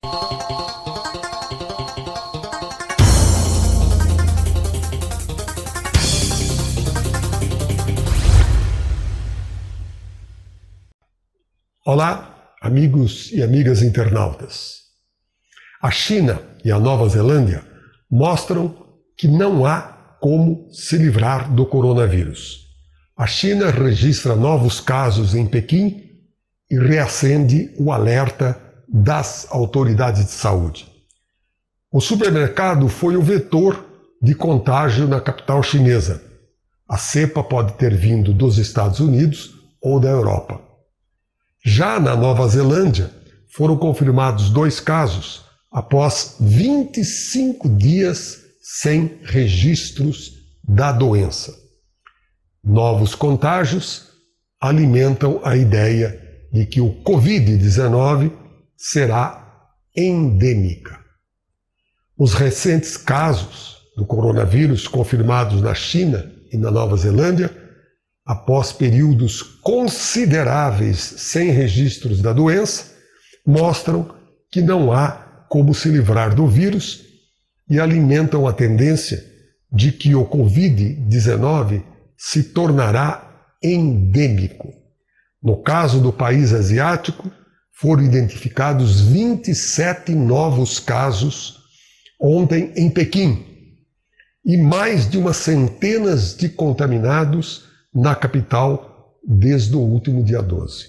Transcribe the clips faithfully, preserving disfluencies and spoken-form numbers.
Olá, amigos e amigas internautas. A China e a Nova Zelândia mostram que não há como se livrar do coronavírus. A China registra novos casos em Pequim e reacende o alerta das autoridades de saúde. O supermercado foi o vetor de contágio na capital chinesa. A cepa pode ter vindo dos Estados Unidos ou da Europa. Já na Nova Zelândia, foram confirmados dois casos após vinte e cinco dias sem registros da doença. Novos contágios alimentam a ideia de que o covid dezenove será endêmica. Os recentes casos do coronavírus confirmados na China e na Nova Zelândia, após períodos consideráveis sem registros da doença, mostram que não há como se livrar do vírus e alimentam a tendência de que o covid dezenove se tornará endêmico. No caso do país asiático, foram identificados vinte e sete novos casos ontem em Pequim e mais de umas centenas de contaminados na capital desde o último dia doze.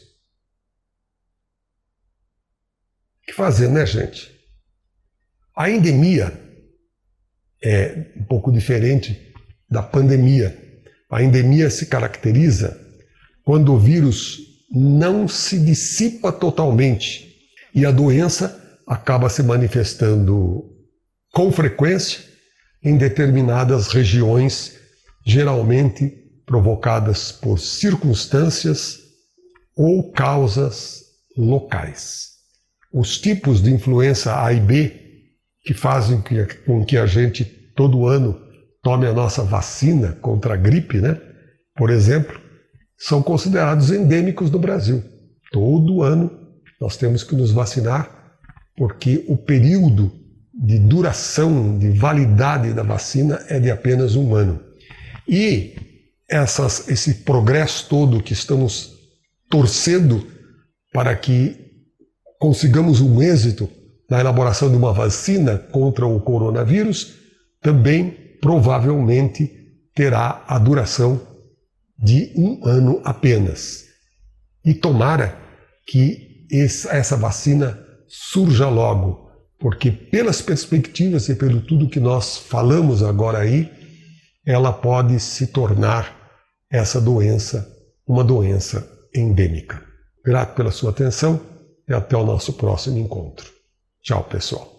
O que fazer, né, gente? A endemia é um pouco diferente da pandemia. A endemia se caracteriza quando o vírus não se dissipa totalmente e a doença acaba se manifestando com frequência em determinadas regiões, geralmente provocadas por circunstâncias ou causas locais. Os tipos de influenza A e B que fazem com que a gente todo ano tome a nossa vacina contra a gripe, né? Por exemplo, são considerados endêmicos no Brasil. Todo ano nós temos que nos vacinar porque o período de duração, de validade da vacina é de apenas um ano. E essas, esse progresso todo que estamos torcendo para que consigamos um êxito na elaboração de uma vacina contra o coronavírus, também provavelmente terá a duração de um ano apenas. E tomara que essa vacina surja logo, porque pelas perspectivas e pelo tudo que nós falamos agora aí, ela pode se tornar essa doença uma doença endêmica. Grato pela sua atenção e até o nosso próximo encontro. Tchau, pessoal.